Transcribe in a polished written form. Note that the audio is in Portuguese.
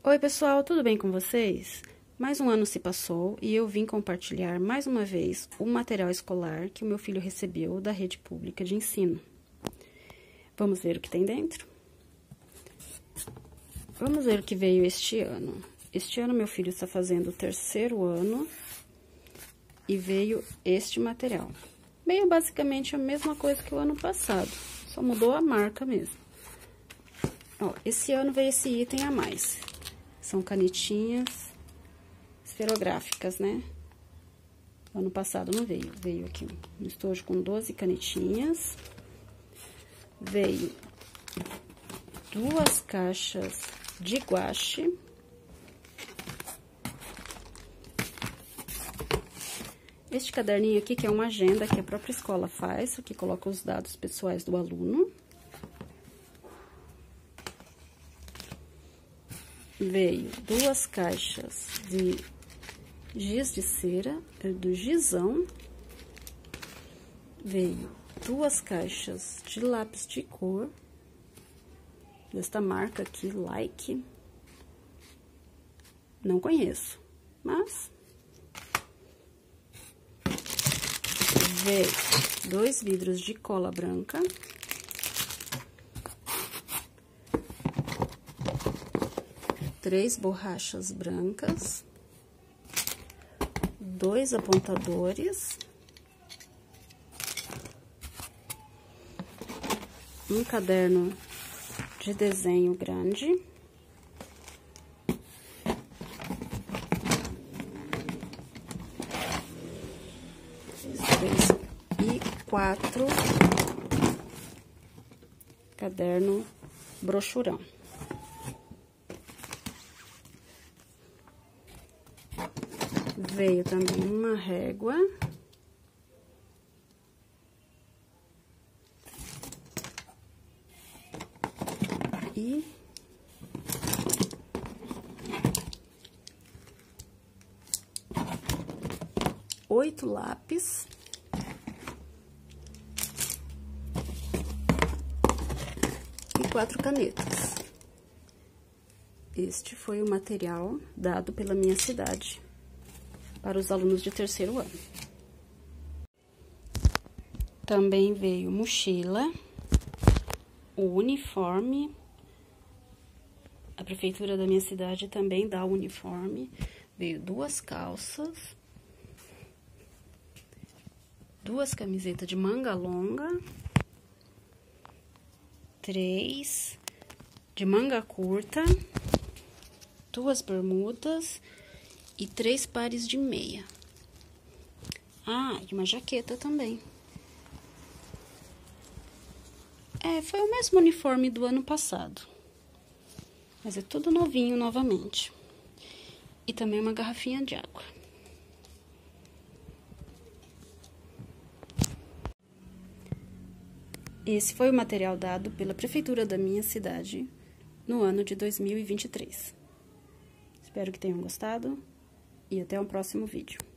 Oi, pessoal, tudo bem com vocês? Mais um ano se passou e eu vim compartilhar mais uma vez o material escolar que o meu filho recebeu da rede pública de ensino. Vamos ver o que tem dentro? Vamos ver o que veio este ano. Este ano, meu filho está fazendo o 3º ano e veio este material. Veio basicamente a mesma coisa que o ano passado, só mudou a marca mesmo. Ó, esse ano veio esse item a mais. São canetinhas esferográficas, né? Ano passado não veio. Veio aqui um estojo com 12 canetinhas. Veio 2 caixas de guache. Este caderninho aqui, que é uma agenda que a própria escola faz, que coloca os dados pessoais do aluno. Veio 2 caixas de giz de cera, do Gizão. Veio 2 caixas de lápis de cor, desta marca aqui, Like. Não conheço, mas... Veio 2 vidros de cola branca. Três borrachas brancas, 2 apontadores, um caderno de desenho grande, e 4 caderno brochurão. Veio também uma régua. E 8 lápis. E 4 canetas. Este foi o material dado pela minha cidade para os alunos de 3º ano. Também veio mochila, o uniforme. A prefeitura da minha cidade também dá o uniforme. Veio 2 calças, 2 camisetas de manga longa, 3 de manga curta, 2 bermudas e 3 pares de meia. Ah, e uma jaqueta também. Foi o mesmo uniforme do ano passado. Mas é tudo novinho novamente. E também uma garrafinha de água. Esse foi o material dado pela prefeitura da minha cidade no ano de 2023. Espero que tenham gostado. E até o próximo vídeo.